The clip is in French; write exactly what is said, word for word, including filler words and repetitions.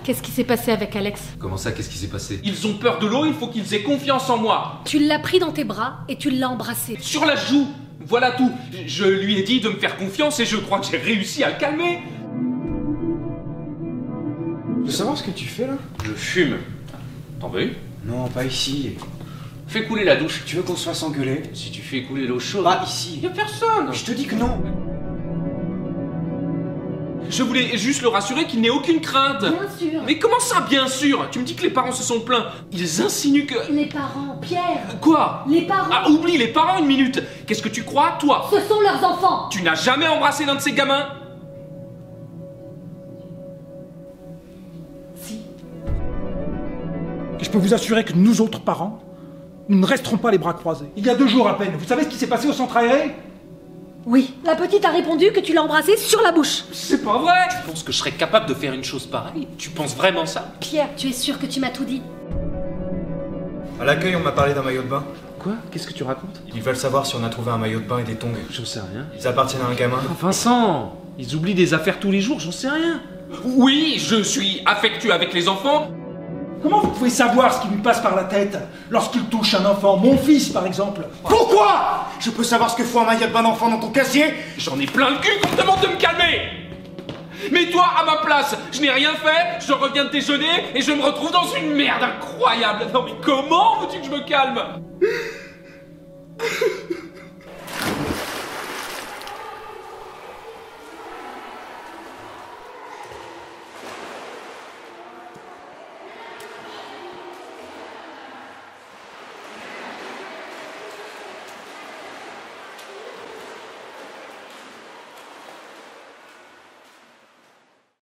Qu'est-ce qui s'est passé avec Alex? Comment ça, qu'est-ce qui s'est passé? Ils ont peur de l'eau, il faut qu'ils aient confiance en moi. Tu l'as pris dans tes bras et tu l'as embrassé. Sur la joue, voilà tout. Je lui ai dit de me faire confiance et je crois que j'ai réussi à le calmer. Tu veux savoir ce que tu fais là? Je fume. T'en veux une? Non, pas ici. Fais couler la douche. Tu veux qu'on se fasse engueuler? Si tu fais couler l'eau chaude... Pas ici. Y'a personne. Je te dis que non. Je voulais juste le rassurer qu'il n'ait aucune crainte. Bien sûr. Mais comment ça, bien sûr? Tu me dis que les parents se sont plaints. Ils insinuent que... Les parents, Pierre. Quoi? Les parents. Ah, oublie les parents une minute. Qu'est-ce que tu crois, toi? Ce sont leurs enfants. Tu n'as jamais embrassé l'un de ces gamins? Si. Et je peux vous assurer que nous autres parents, nous ne resterons pas les bras croisés. Il y a deux jours à peine, vous savez ce qui s'est passé au centre aéré? Oui. La petite a répondu que tu l'as embrassé sur la bouche. C'est pas vrai. Tu penses que je serais capable de faire une chose pareille? Tu penses vraiment ça? Pierre, tu es sûr que tu m'as tout dit? À l'accueil, on m'a parlé d'un maillot de bain. Quoi? Qu'est-ce que tu racontes? Ils veulent savoir si on a trouvé un maillot de bain et des tongs. J'en sais rien. Ils appartiennent à un gamin. Oh, Vincent, ils oublient des affaires tous les jours, j'en sais rien. Oui, je suis affectueux avec les enfants. Comment vous pouvez savoir ce qui lui passe par la tête lorsqu'il touche un enfant, mon fils par exemple? Pourquoi? Je peux savoir ce que fout un maillot de bain d'enfant dans ton casier? J'en ai plein le cul qu'on me demande de me calmer. Mais toi, à ma place, je n'ai rien fait, je reviens de déjeuner et je me retrouve dans une merde incroyable. Non mais comment veux-tu que je me calme?